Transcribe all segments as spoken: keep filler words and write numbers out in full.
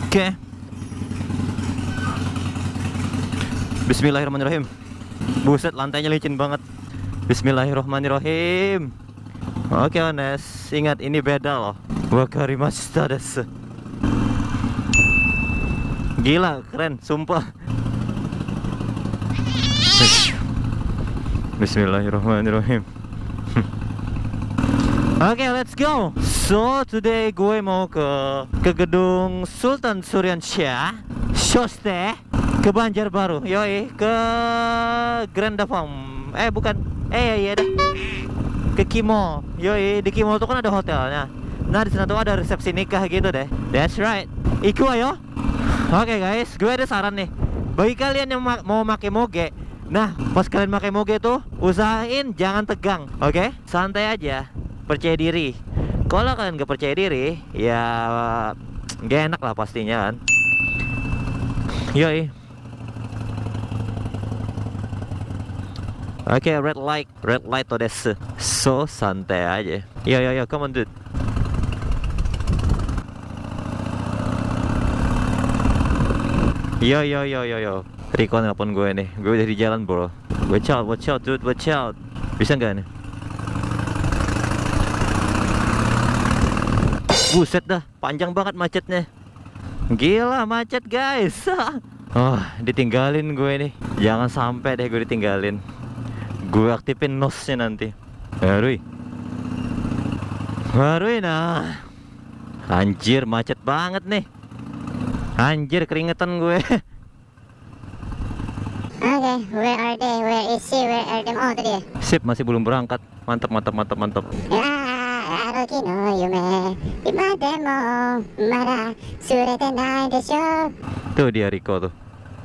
Oke. Bismillahirrahmanirrahim. Buset, lantainya licin banget. Bismillahirrahmanirrahim. Oke, Ones, ingat ini beda loh. Wakarimashita desu. Gila, keren, sumpah. Bismillahirrahmanirrahim. Oke, okay, let's go. So today gue mau ke ke gedung Sultan Suryansyah, Shoste, ke Banjarbaru, yoi, ke Grand Farm. Eh bukan, eh iya deh, ke Kimo, yoi. Di Kimo tuh kan ada hotelnya. Nah di sana tuh ada resepsi nikah gitu deh. That's right. Iku ayo. Oke okay, guys, gue ada saran nih. Bagi kalian yang ma mau pakai moge, nah pas kalian pakai moge tuh usahain jangan tegang, oke? Okay? Santai aja. Percaya diri. Kalau kalian gak percaya diri, ya gak enak lah pastinya kan. Yoi. Oke, okay, red light, red light desu. So santai aja. Yo yo yo, come on dude. Yo yo yo yo yo. Rico nelpon gue nih. Gue udah di jalan bro. Watch out, watch out dude, watch out. Bisa nggak nih? Buset dah, panjang banget macetnya. Gila macet guys. Oh, ditinggalin gue nih. Jangan sampai deh gue ditinggalin. Gue aktifin nosnya nanti. Harui. Harui nah. Anjir macet banget nih. Anjir keringetan gue. Oke, okay, where are they? Where is she? Where are them? Oh, tadi ya. Sip, masih belum berangkat. Mantap, mantap, mantap, mantap. Ya, Haruki no yume, ima demo mada surete nai desho. Tuh dia Rico tuh.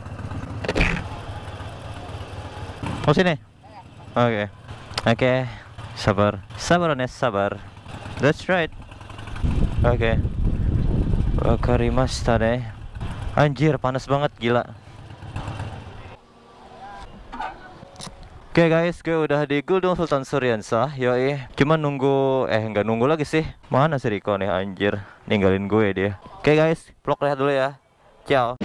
Oh sini. Oke, okay. Oke, okay. Sabar, sabar Ones, sabar. That's right. Oke. Okay. Wakarimashita deh. Anjir, panas banget, gila. Oke okay guys, gue udah di Gedung Sultan Suryansyah, yoi. Cuma nunggu, eh nggak nunggu lagi sih. Mana si Rico nih, anjir. Ninggalin gue dia. Oke okay guys, vlog lihat dulu ya. Ciao.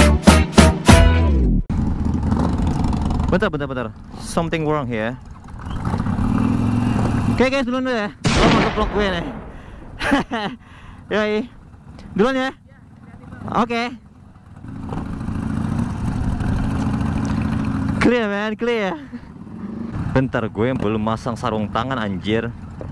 Bentar, bentar, bentar. Something wrong here. Oke okay guys, duluan dulu ya. Lo masuk vlog gue nih. Yoi. Duluan ya. Oke. Okay. Clear man, clear. Bentar, gue yang belum masang sarung tangan anjir.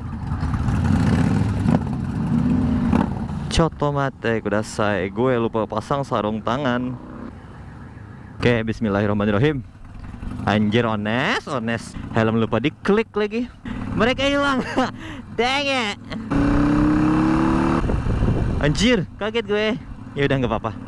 Coto mate kudasai. Gue lupa pasang sarung tangan. Oke, bismillahirrahmanirrahim. Anjir, Ones, Ones. Helm lupa diklik lagi. Mereka hilang. Dang it. Anjir, kaget gue. Ya udah nggak apa-apa.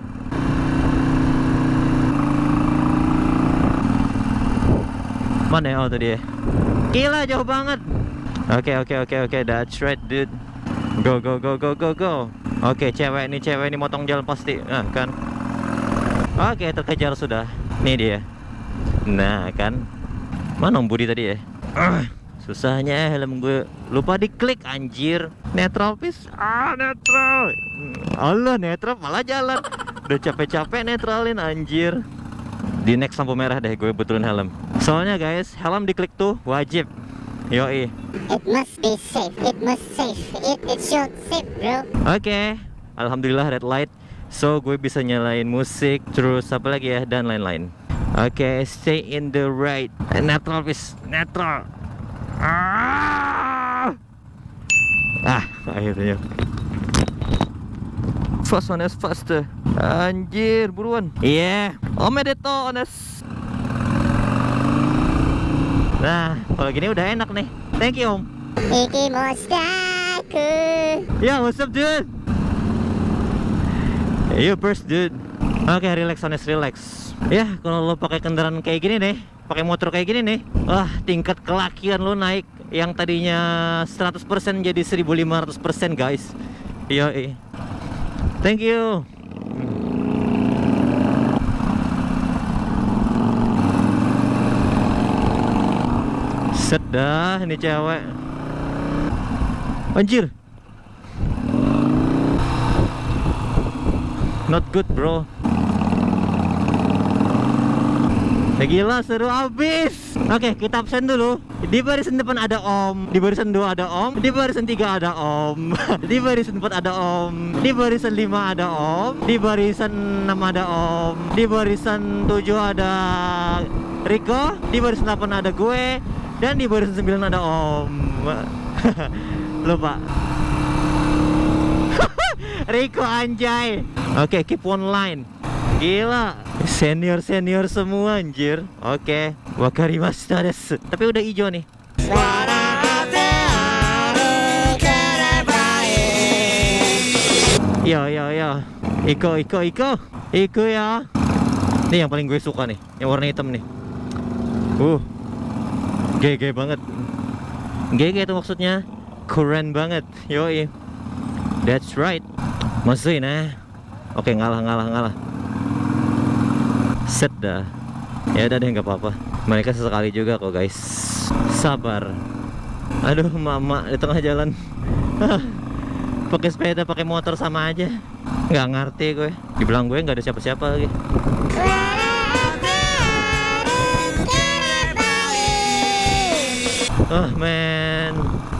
Mana ya? Oh tadi ya. Gila jauh banget. Oke okay, oke okay, oke okay, oke okay. That's right dude. Go go go go go go. Oke okay, cewek nih cewek ini motong jalan pasti. Nah kan. Oke okay, terkejar sudah. Nih dia. Nah kan. Mana Om Budi tadi ya? Uh, susahnya helm gue lupa diklik anjir. Netral please. Ah netral. Allah netral malah jalan. Udah capek-capek netralin anjir. Di next lampu merah deh gue betulin helm. Soalnya guys, helm diklik tuh wajib. Yoi. It must be safe. It must safe. It it should safe, bro. Oke. Okay. Alhamdulillah red light. So gue bisa nyalain musik, terus apa lagi ya dan lain-lain. Oke, okay, stay in the right. Netral please. Netral. Ah, ah akhirnya. Fast Ones, faster. Anjir, buruan. Iya, yeah. Omedeto Ones. Nah, kalau gini udah enak nih. Thank you Om. Ikimoshitaku. Ya, what's up dude? You first dude. Oke, okay, relax Ones, relax. Ya, kalau lo pakai kendaraan kayak gini nih, pakai motor kayak gini nih, wah tingkat kelakian lo naik. Yang tadinya seratus persen jadi seribu lima ratus persen guys. Yoi. Thank you. Set dah ini cewek. Anjir. Not good bro. Ya gila, seru abis. Oke, kita absen dulu. Di barisan depan ada om, di barisan dua ada om, di barisan tiga ada om, di barisan empat ada om, di barisan lima ada om, di barisan enam ada om, di barisan tujuh ada Rico, di barisan delapan ada gue, dan di barisan sembilan ada om. Lupa. Rico anjay. Oke, keep one line. Gila, senior-senior semua anjir. Oke, wakarimashita desu. Tapi udah hijau nih. Yo yo yo. Iko iko iko. Iko ya. Ini yang paling gue suka nih, yang warna hitam nih. Uh. G G banget. G G itu maksudnya keren banget. Yoi. That's right. Masukin eh. Oke, ngalah ngalah ngalah. Set dah. Ya udah deh, nggak apa-apa. Mereka sesekali juga kok guys. Sabar. Aduh mama di tengah jalan. Pakai sepeda, pakai motor sama aja. Nggak ngerti gue. Dibilang gue nggak ada siapa-siapa lagi. Oh man.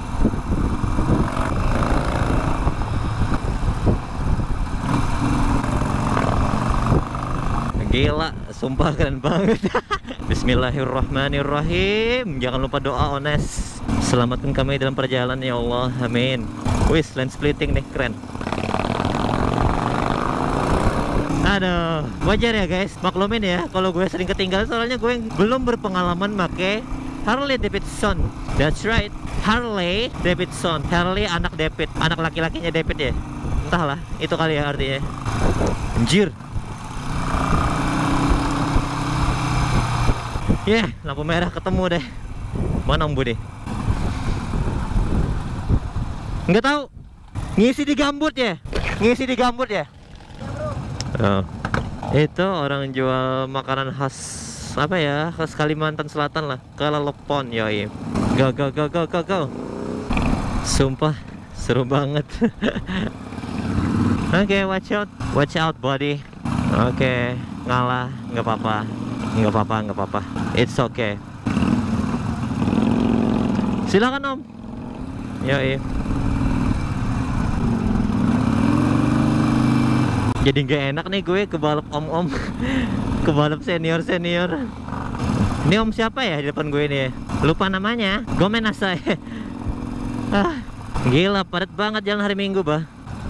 Gila, sumpah keren banget. Bismillahirrahmanirrahim. Jangan lupa doa Ones. Selamatkan kami dalam perjalanan ya Allah. Amin. Wis, lane splitting nih, keren. Aduh, wajar ya guys, maklumin ya kalau gue sering ketinggalan, soalnya gue belum berpengalaman make Harley Davidson. That's right, Harley Davidson. Harley anak David, anak laki-lakinya David ya. Entahlah, itu kali ya artinya. Anjir. Ya, yeah, lampu merah ketemu deh. Mana Om Budi? Nggak tahu. Ngisi di gambut ya? Ngisi di gambut ya? Oh. Itu orang jual makanan khas apa ya? Khas Kalimantan Selatan lah. Kalalepon, yoi. Go go go go go go. Sumpah seru banget. Oke, okay, watch out. Watch out, buddy. Oke, okay, ngalah, nggak apa-apa. Nggak apa-apa, nggak apa-apa. It's okay. Silakan Om. Yoi. Jadi nggak enak nih gue kebalap om-om. Kebalap senior-senior. Ini om siapa ya di depan gue ini? Lupa namanya. Gomen asai. Ah, gila padat banget jalan hari Minggu, bah.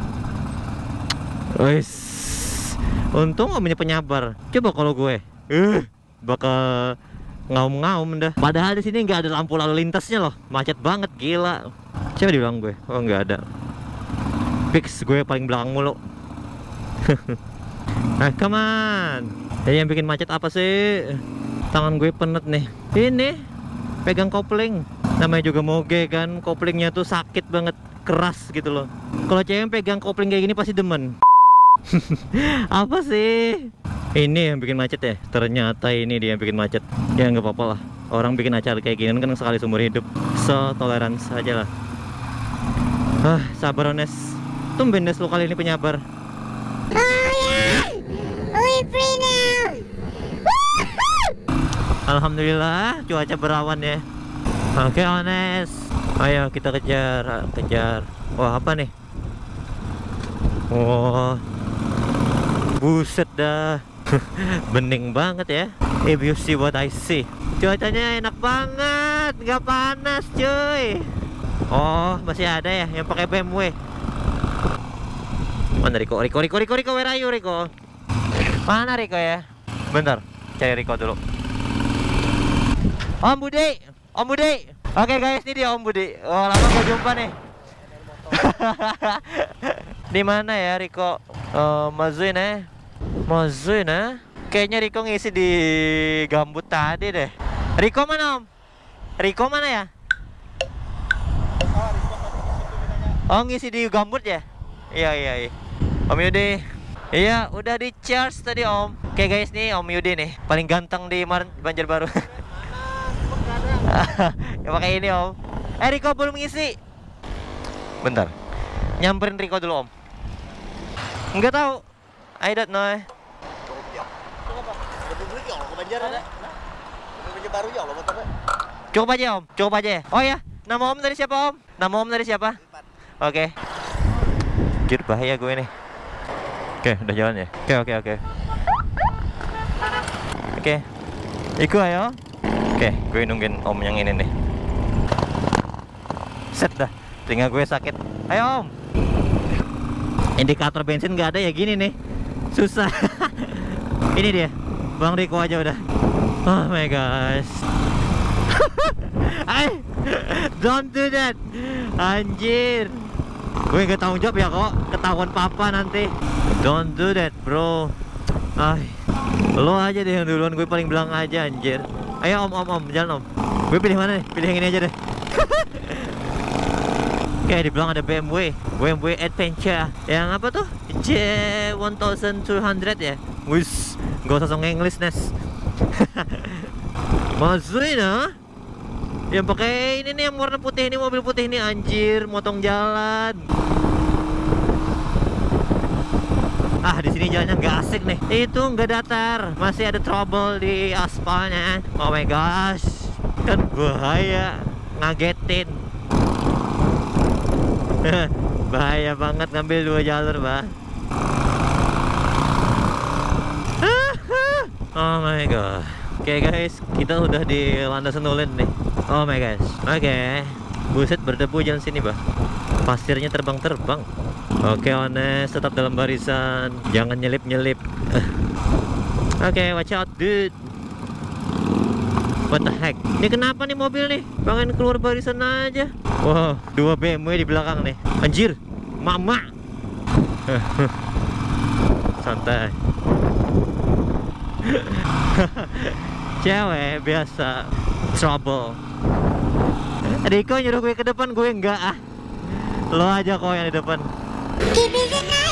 Wis. Untung omnya penyabar. Coba kalau gue, eh, bakal ngaum-ngaum dah. Padahal di sini nggak ada lampu lalu lintasnya loh. Macet banget, gila. Coba dibilang gue, oh nggak ada. Fix gue paling belakang mulu. Nah, come on. Jadi yang bikin macet apa sih? Tangan gue penet nih. Ini pegang kopling. Namanya juga moge kan. Koplingnya tuh sakit banget, keras gitu loh. Kalau cewek yang pegang kopling kayak gini pasti demen. Apa sih? Ini yang bikin macet ya? Ternyata ini dia yang bikin macet. Ya nggak apa-apa lah. Orang bikin acara kayak gini kan sekali seumur hidup. So, toleransi aja lah. Ah, sabar Ones. Tumben Des lu kali ini penyabar. Oh yeah, we free now. Alhamdulillah cuaca berawan ya. Oke Ones, ayo kita kejar, kejar. Wah apa nih? Wah, buset dah. Bening banget ya. If you see what I see. Cuacanya enak banget, nggak panas cuy. Oh masih ada ya yang pakai B M W. Mana Riko? Riko, Riko, Riko, Riko, where are you, Riko? Mana Riko ya? Bentar, cari Riko dulu. Om Budi, Om Budi. Oke guys, ini dia Om Budi. Oh, lama gak jumpa nih. Di mana ya Riko? Uh, Mazuin eh? Mazuin eh? Kayaknya Riko ngisi di gambut tadi deh. Riko mana Om? Riko mana ya? Oh, ngisi di gambut ya? Iya, iya, iya. Om Yudi. Iya, udah di charge tadi Om. Oke guys, nih Om Yudi nih, paling ganteng di Banjarbaru. Ya pakai ini Om. Eh Riko belum ngisi. Bentar. Nyamperin Riko dulu Om. Enggak tahu. I don't know. Cukup ya. Kenapa? Lebih beli ya Allah kebanjar ada. Lebih baru ya Allah motornya. Cukup aja om, cukup aja. Oh ya, nama om tadi siapa om? Nama om tadi siapa? Oke. Jujur bahaya gue nih. Oke, udah jalan ya. Oke oke oke. Oke, ikut ayo. Oke, gue nungguin om yang ini nih. Set dah, telinga gue sakit. Ayo om. Indikator bensin nggak ada ya gini nih. Susah. Ini dia, Bang Riko aja udah. Oh my gosh. Ay, don't do that. Anjir. Gue gak tanggung jawab ya kok. Ketahuan papa nanti. Don't do that bro. Ay, lo aja deh yang duluan. Gue paling belakang aja anjir. Ayo om om om jalan om. Gue pilih mana nih? Pilih yang ini aja deh. Oke, di belakang ada B M W B M W Adventure. Yang apa tuh? J twelve hundred ya. Wis, gak usah song English Nes. Masukin ah. Yang pakai ini nih yang warna putih ini, mobil putih ini anjir, motong jalan. Ah, di sini jalannya nggak asik nih. Itu nggak datar, masih ada trouble di aspalnya. Oh my gosh, kan bahaya, ngagetin. Bahaya banget ngambil dua jalur, Bah. Oh my god. Oke okay guys, kita udah di landasan Ulen nih. Oh my gosh. Oke okay. Buset, berdebu jalan sini bah. Pasirnya terbang-terbang. Oke okay, Ones, tetap dalam barisan. Jangan nyelip-nyelip. Oke okay, watch out dude. What the heck? Ini kenapa nih mobil nih? Pengen keluar barisan aja. Wow, dua B M W di belakang nih. Anjir, mama. Santai. Cewek biasa trouble. Riko nyuruh gue ke depan, gue enggak ah. Lo aja kok yang di depan.